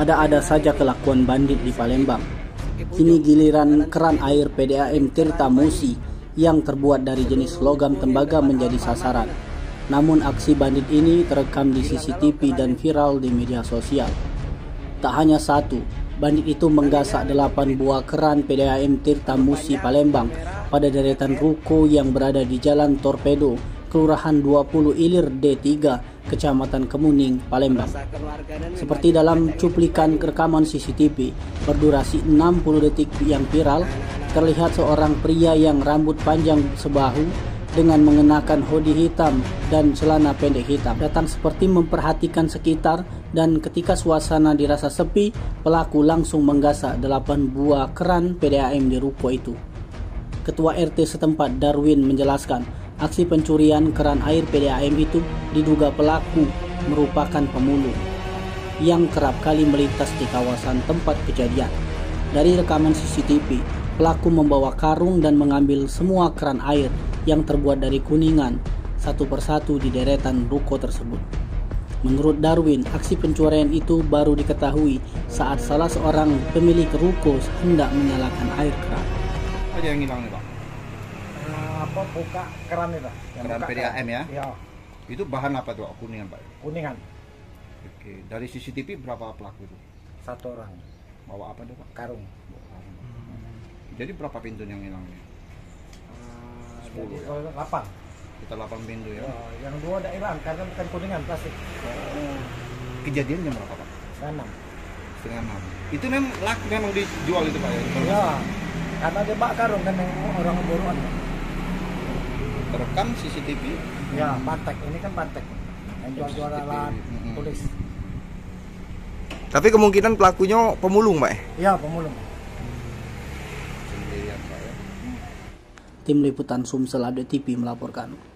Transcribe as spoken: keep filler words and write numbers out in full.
Ada-ada saja kelakuan bandit di Palembang. Kini giliran keran air P D A M Tirta Musi yang terbuat dari jenis logam tembaga menjadi sasaran. Namun aksi bandit ini terekam di C C T V dan viral di media sosial. Tak hanya satu, bandit itu menggasak delapan buah keran P D A M Tirta Musi Palembang pada deretan ruko yang berada di Jalan Torpedo, Kelurahan dua puluh Ilir D tiga, Kecamatan Kemuning, Palembang. Seperti dalam cuplikan rekaman C C T V berdurasi enam puluh detik yang viral, terlihat seorang pria yang rambut panjang sebahu dengan mengenakan hoodie hitam dan celana pendek hitam datang seperti memperhatikan sekitar, dan ketika suasana dirasa sepi, pelaku langsung menggasak delapan buah keran P D A M di ruko itu. Ketua R T setempat Darwin menjelaskan, aksi pencurian keran air P D A M itu diduga pelaku merupakan pemulung yang kerap kali melintas di kawasan tempat kejadian. Dari rekaman C C T V, pelaku membawa karung dan mengambil semua keran air yang terbuat dari kuningan satu persatu di deretan ruko tersebut. Menurut Darwin, aksi pencurian itu baru diketahui saat salah seorang pemilik ruko hendak menyalakan air keran. Apa yang hilang nih, Pak? Uh, apa buka keran itu? Keran P D A M ya? Iya. Itu bahan apa tuh? Kuningan, Pak? Kuningan. Oke, dari C C T V berapa pelaku itu? Satu orang. Bawa apa tuh, Pak? Karung. Hmm. Jadi berapa pintu yang hilangnya? Uh, sepuluh jadi, ya? oh, delapan. Kita delapan pintu ya? Ya, yang dua udah hilang karena bukan kuningan, plastik. Oh. Kejadian jam berapa, Pak? Setengah enam. Setengah enam. Itu memang laku memang dijual itu, Pak? Ya, ya, karena dia bak karung kan yang orang buruan. Terekam C C T V? Ya, Patek. Ini kan Patek. Yang jual-jual alat tulis. Tapi kemungkinan pelakunya pemulung, Pak? Iya, pemulung. Sendirian, Pak ya? Tim Liputan Sumsel Update T V melaporkan.